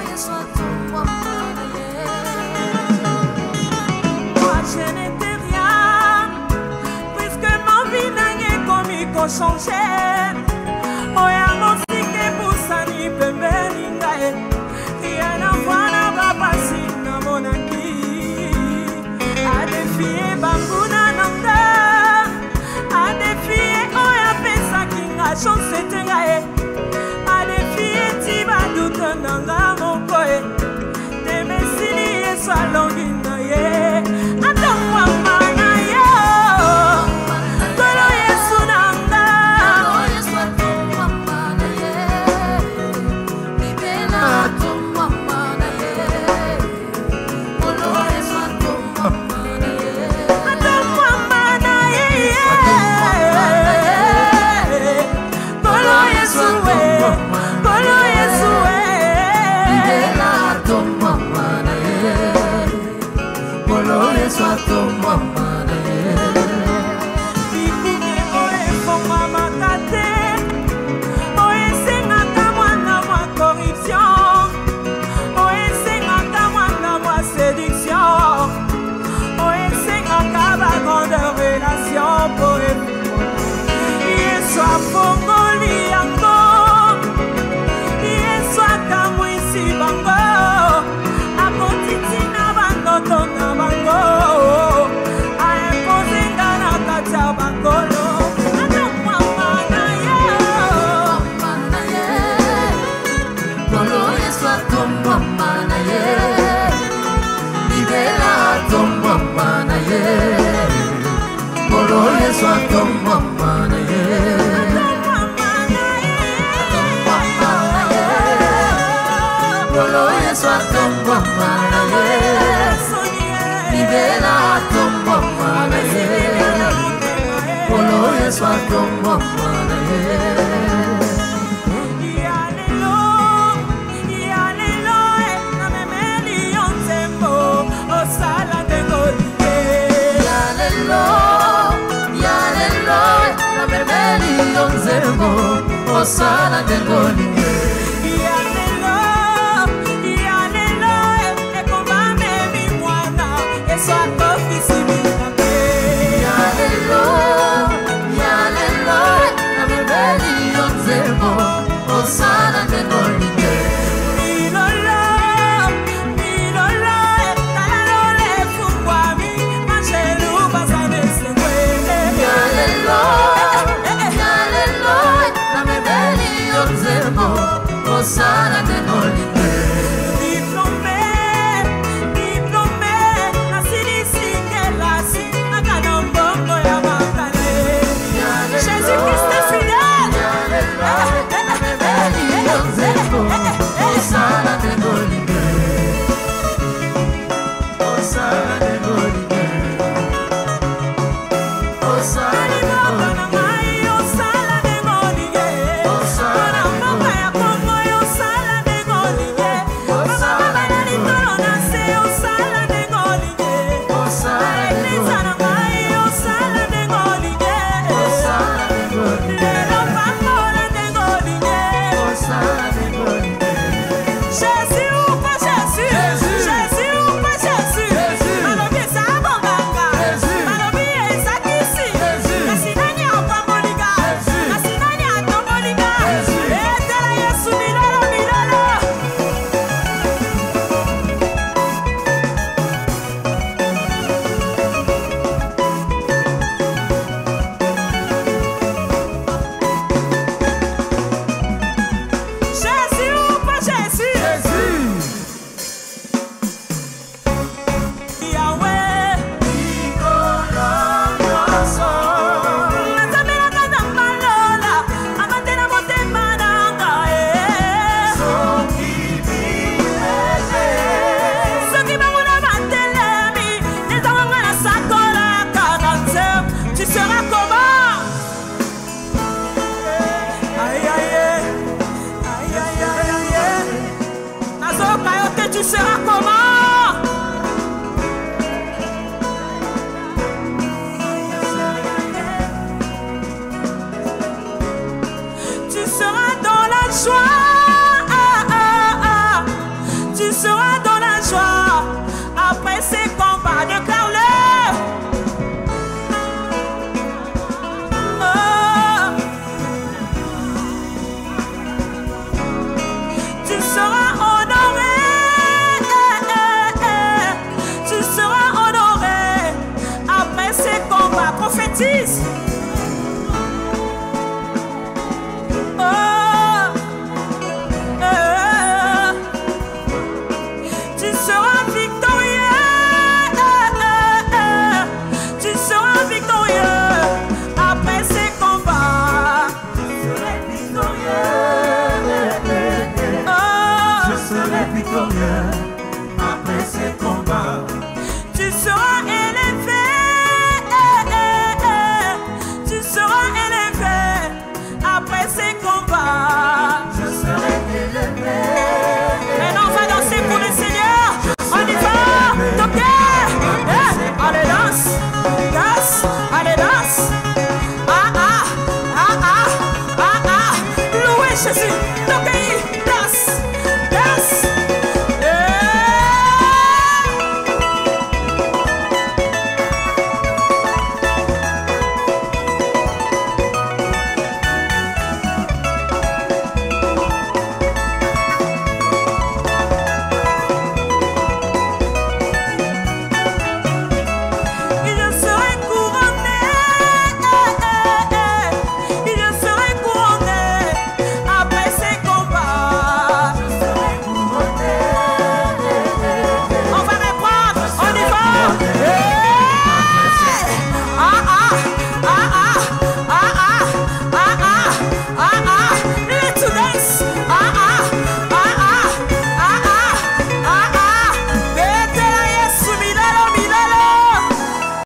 Moi je n'étais rien, puisque ma vie n'a pas changé. Oya mosike busani pembeni ngae, rien à voir na babasi na monaki. A défier bambuna nanga, a défier oya pesa kinga chance tengae, a défier tiba duta nanga mokoe, te mesili yeso alongi na ye, atongwa mana ye, kolo yesu nanga, kolo yesu atongwa mana ye, libela atongwa mana ye, kolo yesu atongwa mana ye, atongwa mana ye, kolo yesu we, kolo yesu we, libela atongwa mana ye, kolo yesu atongwa mana ye. Ikume oe foma makate, oe sengaka mwana mwa corruption, oe sengaka mwana mwa séduction, oe sengaka ba grande relation pour Yesu afongoli yango, Yesu akamwisi bango, akotitina bandoto na bango, aimpoze nga na kati ya bakolo. Atongwa mana ye, kolo Yesu atongwa mana ye, libela atongwa mana ye, kolo Yesu atongwa mana ye, atongwa mana ye, kolo Yesu atongwa mana ye, libela atongwa mana ye, kolo Yesu atongwa mana ye. Osala de golinge, yalelo, yalelo, ekomame mi mwana, Yesu akofisi minake. Yalelo, yalelo, amebeli yonzemo, osala de golinge. Milolo, milolo, talalole fungwami, manjelu bazane sengwele. Yalelo, osala de golinge, diplômé, diplômé, nasilisi kelasi, nakana mbongo ya makane. Jésus-Christ est fidèle. Osala de golinge, osala de golinge, osala de golinge. Tu seras comment?